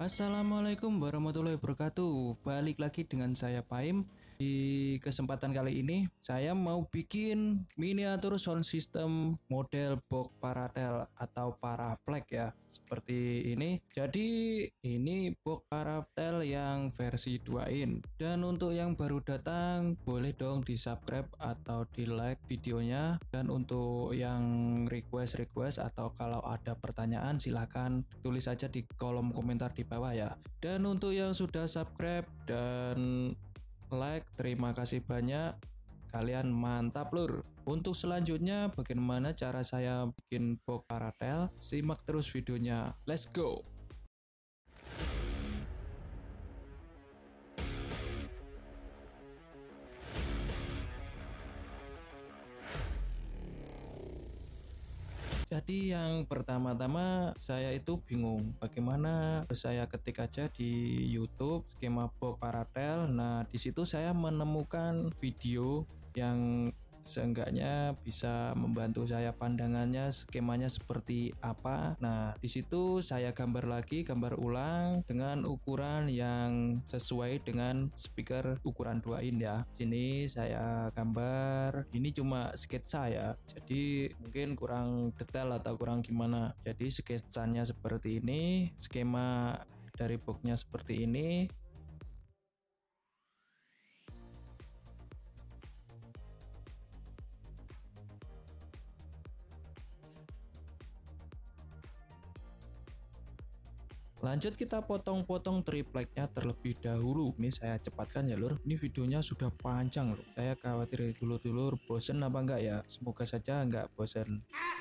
Assalamualaikum warahmatullahi wabarakatuh. Balik lagi dengan saya Paim. Di kesempatan kali ini saya mau bikin miniatur sound system model box Paratel atau Paraflex ya. Seperti ini. Jadi ini box Paratel yang versi 2 in. Dan untuk yang baru datang boleh dong di-subscribe atau di-like videonya. Dan untuk yang request atau kalau ada pertanyaan silahkan tulis saja di kolom komentar di bawah ya. Dan untuk yang sudah subscribe dan like, terima kasih banyak. Kalian mantap lur. Untuk selanjutnya bagaimana cara saya bikin box Paratel? Simak terus videonya. Let's go. Jadi yang pertama-tama saya itu bingung bagaimana saya ketik aja di YouTube skema box Paratel. Nah, di situ saya menemukan video yang seenggaknya bisa membantu saya pandangannya skemanya seperti apa. Nah, di situ saya gambar ulang dengan ukuran yang sesuai dengan speaker ukuran 2 in ya. Sini saya gambar, ini cuma sketsa ya. Jadi mungkin kurang detail atau kurang gimana. Jadi sketsanya seperti ini, skema dari boxnya seperti ini. Lanjut kita potong-potong tripleknya terlebih dahulu. Ini saya cepatkan ya lur. Ini videonya sudah panjang loh. Saya khawatir dulur-dulur bosen apa enggak ya. Semoga saja enggak bosen.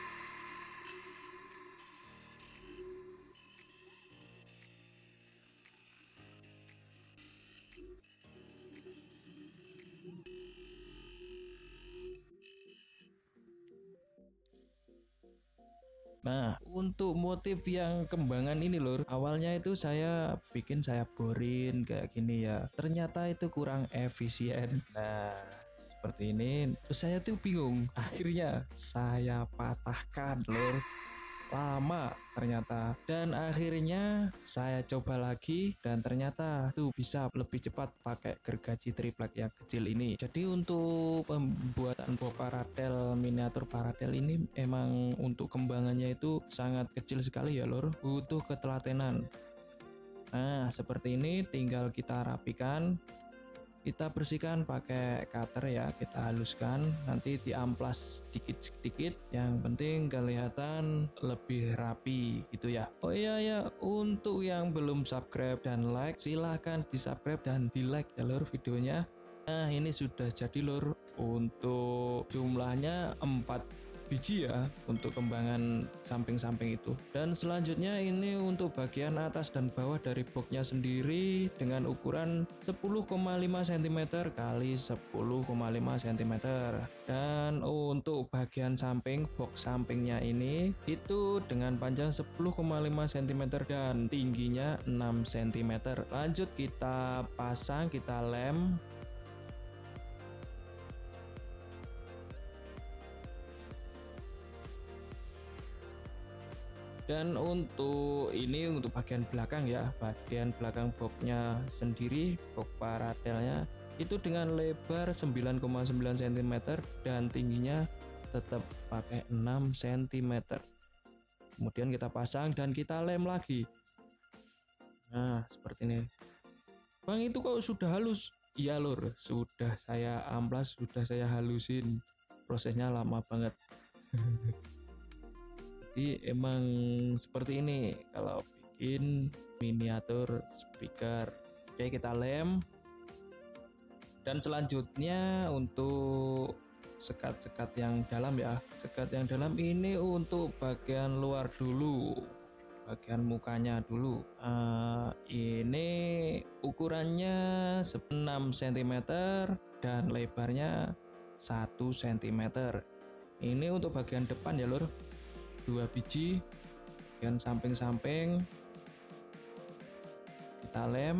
Nah, untuk motif yang kembangan ini lur, awalnya itu saya borin kayak gini ya. Ternyata itu kurang efisien. Nah, seperti ini. Terus saya tuh bingung. Akhirnya saya patahkan lur. Lama ternyata, dan akhirnya saya coba lagi dan ternyata tuh bisa lebih cepat pakai gergaji triplek yang kecil ini. Jadi untuk pembuatan box Paratel miniatur Paratel ini emang untuk kembangannya itu sangat kecil sekali ya lor, butuh ketelatenan. Nah seperti ini tinggal kita rapikan, kita bersihkan pakai cutter ya, kita haluskan, nanti diamplas sedikit-sedikit, yang penting kelihatan lebih rapi gitu ya. Oh iya ya, untuk yang belum subscribe dan like silahkan di subscribe dan di like ya lor videonya. Nah ini sudah jadi lor, untuk jumlahnya 4 biji ya untuk kembangan samping-samping itu. Dan selanjutnya ini untuk bagian atas dan bawah dari boxnya sendiri dengan ukuran 10,5 cm kali 10,5 cm. Dan untuk bagian samping box sampingnya ini itu dengan panjang 10,5 cm dan tingginya 6 cm. Lanjut kita pasang, kita lem. Dan untuk ini untuk bagian belakang ya, bagian belakang boxnya sendiri, box Paratelnya itu dengan lebar 9,9 cm dan tingginya tetap pakai 6 cm. Kemudian kita pasang dan kita lem lagi. Nah seperti ini. Bang itu kok sudah halus? Iya lur, sudah saya amplas, sudah saya halusin. Prosesnya lama banget. Jadi emang seperti ini kalau bikin miniatur speaker. Oke kita lem. Dan selanjutnya untuk sekat-sekat yang dalam ya. Sekat yang dalam ini untuk bagian luar dulu, bagian mukanya dulu. Ini ukurannya 6 cm dan lebarnya 1 cm. Ini untuk bagian depan ya lur, 2 biji, bagian samping-samping kita lem.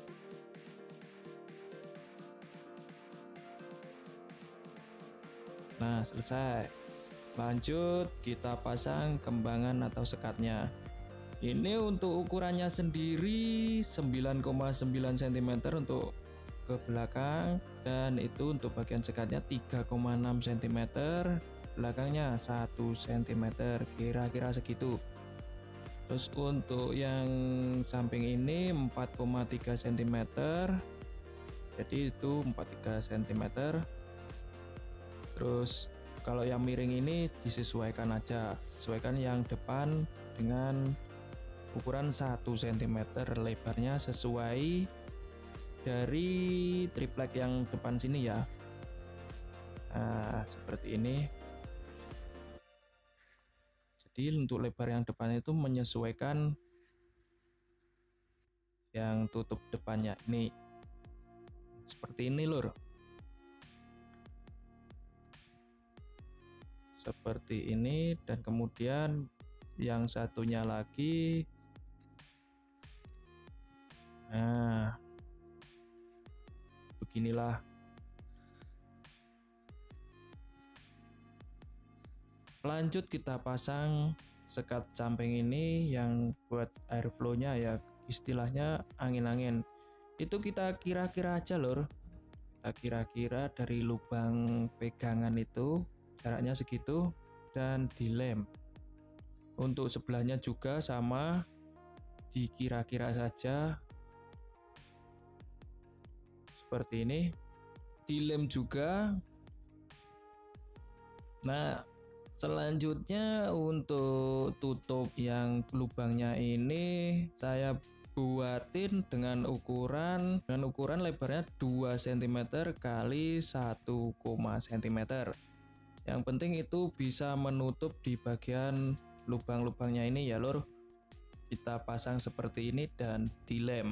Nah selesai. Lanjut kita pasang kembangan atau sekatnya. Ini untuk ukurannya sendiri 9,9 cm untuk ke belakang, dan itu untuk bagian sekatnya 3,6 cm, belakangnya 1 cm, kira-kira segitu. Terus untuk yang samping ini 4,3 cm, jadi itu 43 cm. Terus kalau yang miring ini disesuaikan aja, sesuaikan yang depan dengan ukuran 1 cm lebarnya sesuai dari triplek yang depan sini ya. Nah, seperti ini. Jadi untuk lebar yang depan itu menyesuaikan yang tutup depannya ini. Seperti ini lur. Seperti ini, dan kemudian yang satunya lagi. Nah, beginilah. Lanjut kita pasang sekat samping ini yang buat airflow-nya ya, istilahnya angin-angin. Itu kita kira-kira aja lur. Kita kira-kira dari lubang pegangan itu jaraknya segitu dan dilem. Untuk sebelahnya juga sama, dikira-kira saja seperti ini, dilem juga. Nah, selanjutnya untuk tutup yang lubangnya ini saya buatin dengan ukuran lebarnya 2 cm kali 1, cm. Yang penting itu bisa menutup di bagian lubang-lubangnya ini ya lur. Kita pasang seperti ini dan dilem.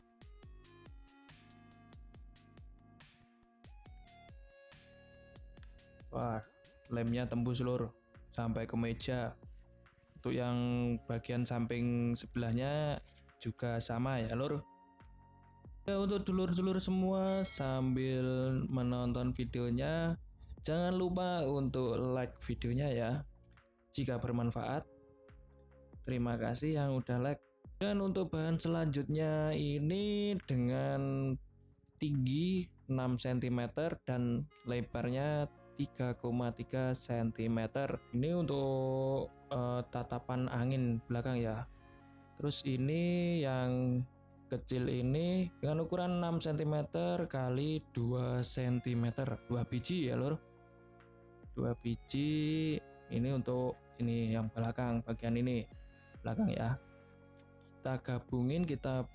Wah, lemnya tembus lur sampai ke meja. Untuk yang bagian samping sebelahnya juga sama ya lur. Ya, untuk dulur-dulur semua, sambil menonton videonya jangan lupa untuk like videonya ya jika bermanfaat. Terima kasih yang udah like. Dan untuk bahan selanjutnya ini dengan tinggi 6 cm dan lebarnya 3,3 cm. Ini untuk tatapan angin belakang ya. Terus ini yang kecil ini dengan ukuran 6 cm kali 2 cm, 2 biji ya lur. 2 biji ini untuk ini yang belakang, bagian ini belakang ya. Kita gabungin, kita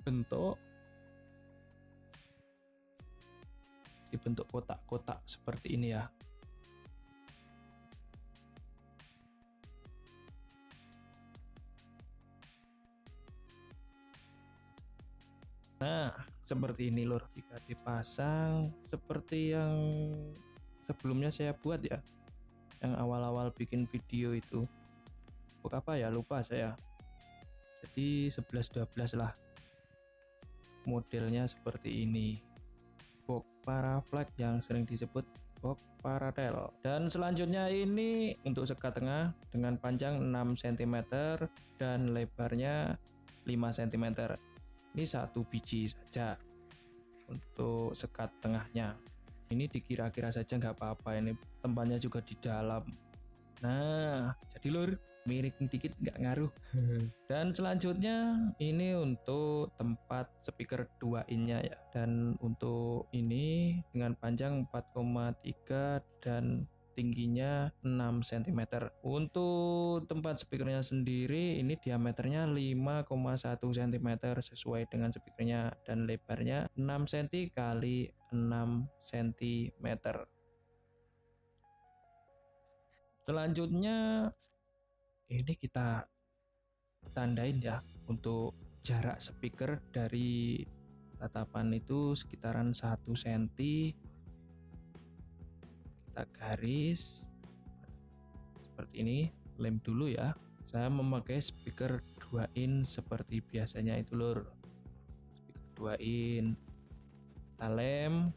dibentuk kotak-kotak seperti ini ya. Nah, seperti ini lur. Jika dipasang seperti yang sebelumnya saya buat ya, yang awal-awal bikin video itu, apa ya, lupa saya. Jadi 11-12 lah modelnya seperti ini. Box paraflex yang sering disebut box paralel. Dan selanjutnya ini untuk sekat tengah dengan panjang 6 cm dan lebarnya 5 cm. Ini 1 biji saja untuk sekat tengahnya. Ini dikira-kira saja nggak apa-apa, ini tempatnya juga di dalam. Nah, jadi lur, miring dikit nggak ngaruh. Dan selanjutnya ini untuk tempat speaker 2 in-nya ya. Dan untuk ini dengan panjang 4,3 dan tingginya 6 cm. Untuk tempat speakernya sendiri ini diameternya 5,1 cm sesuai dengan speakernya, dan lebarnya 6 cm kali 6 cm. Selanjutnya ini kita tandain ya untuk jarak speaker dari tatapan itu sekitaran 1 cm. Kita garis seperti ini, lem dulu ya. Saya memakai speaker 2 in seperti biasanya itu lur. Speaker 2 in, kita lem.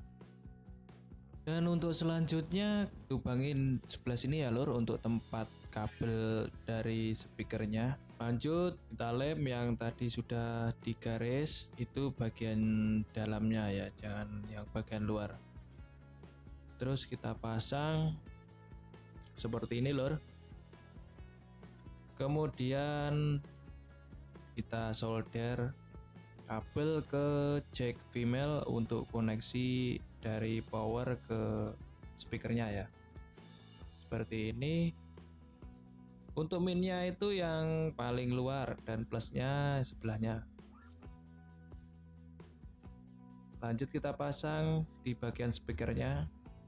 Dan untuk selanjutnya lubangin sebelah sini ya lur untuk tempat kabel dari speakernya. Lanjut kita lem yang tadi sudah digaris, itu bagian dalamnya ya, jangan yang bagian luar. Terus kita pasang seperti ini lor. Kemudian kita solder kabel ke jack female untuk koneksi dari power ke speakernya ya, seperti ini. Untuk minnya itu yang paling luar dan plusnya sebelahnya. Lanjut kita pasang di bagian speakernya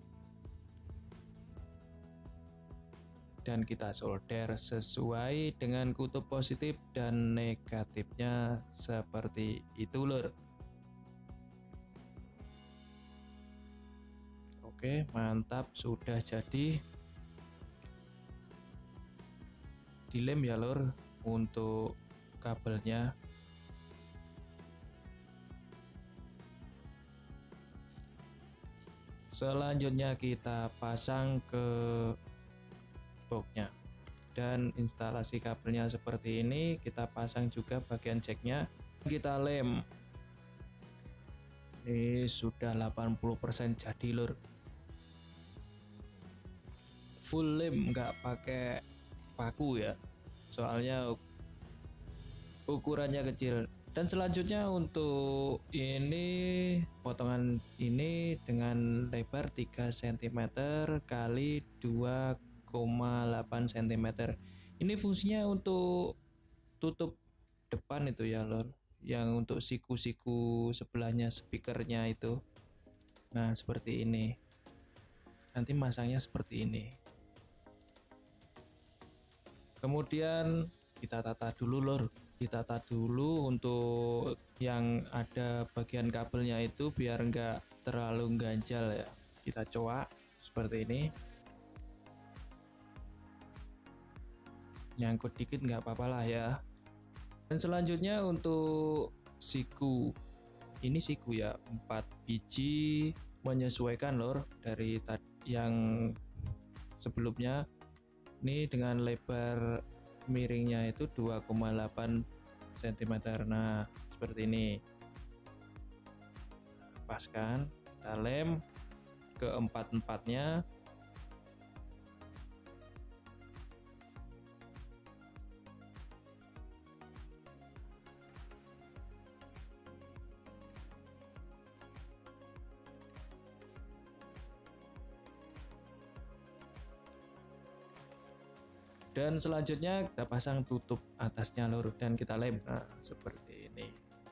dan kita solder sesuai dengan kutub positif dan negatifnya seperti itu lur. Oke, mantap, sudah jadi. Dilem ya lur untuk kabelnya. Selanjutnya kita pasang ke boxnya dan instalasi kabelnya seperti ini. Kita pasang juga bagian jacknya, kita lem. Ini sudah 80% jadi lur, full lem, nggak pakai paku ya, soalnya ukurannya kecil. Dan selanjutnya untuk ini potongan ini dengan lebar 3 cm kali 2,8 cm. Ini fungsinya untuk tutup depan itu ya lor, yang untuk siku-siku sebelahnya speakernya itu. Nah seperti ini, nanti masangnya seperti ini. Kemudian kita tata dulu lor, ditata dulu untuk yang ada bagian kabelnya itu biar enggak terlalu ganjal ya. Kita coak seperti ini, nyangkut dikit nggak apa-apa lah ya. Dan selanjutnya untuk siku, ini siku ya 4 biji, menyesuaikan lor dari yang sebelumnya. Ini dengan lebar miringnya itu 2,8 cm. Nah seperti ini, lepaskan, kita lem ke empat-empatnya. Dan selanjutnya kita pasang tutup atasnya lur dan kita lem. Nah seperti ini.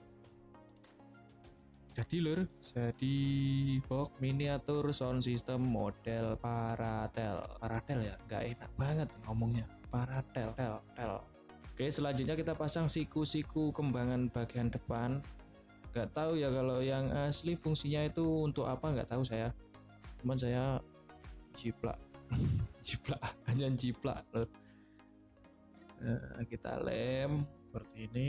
Jadi lur, jadi box miniatur sound system model Paratel. Paratel ya, nggak enak banget ngomongnya. Paratel, tel. Oke, selanjutnya kita pasang siku-siku kembangan bagian depan. Nggak tahu ya kalau yang asli fungsinya itu untuk apa, nggak tahu saya. Cuman saya jiplak, jiplak, hanya jiplak lur. Nah, kita lem seperti ini.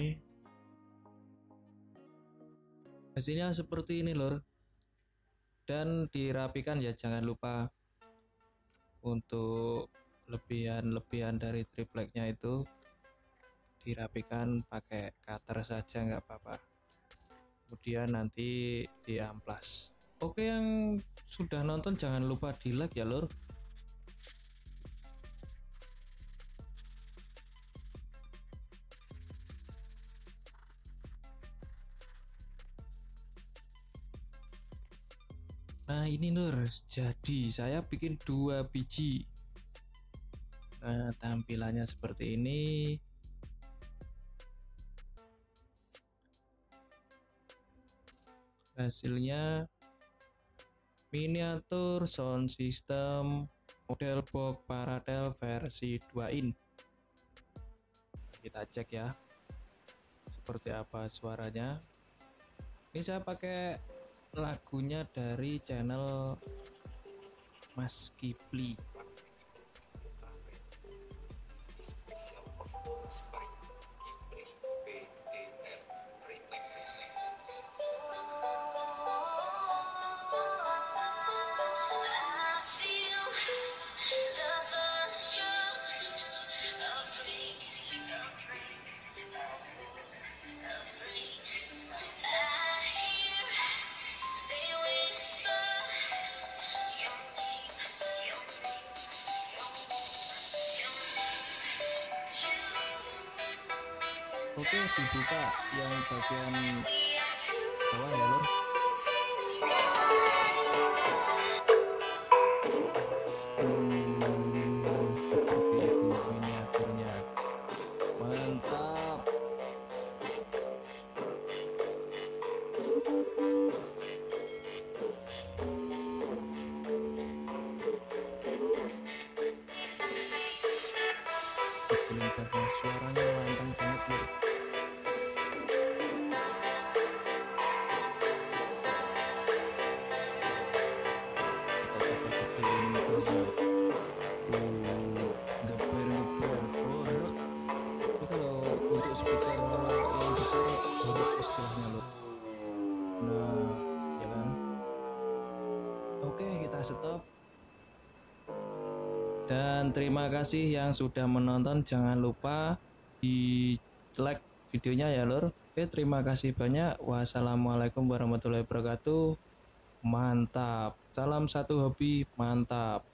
Hasilnya seperti ini lor. Dan dirapikan ya, jangan lupa untuk lebihan dari tripleknya itu dirapikan pakai cutter saja, nggak apa-apa. Kemudian nanti diamplas. Oke, yang sudah nonton jangan lupa di like ya lor. Nah ini lur, jadi saya bikin 2 biji. Nah tampilannya seperti ini. Hasilnya miniatur sound system model box Paratel versi 2 in. Kita cek ya seperti apa suaranya. Ini saya pakai lagunya dari channel Mas Kipli. Oke, dibuka yang bagian bawah ya lor. Seperti itu miniaturnya. Mantap. Kecilin suaranya lantang banget lor. Kita coba gedein bassnya. Geber geber. Oh, lor. Tapi kalau untuk speaker yang besar buruk istilahnya lor. Nah, ya kan. Oke, kita stop. Dan terima kasih yang sudah menonton. Jangan lupa di like videonya ya lor. Oke, terima kasih banyak. Wassalamualaikum warahmatullahi wabarakatuh. Mantap. Salam satu hobi, mantap.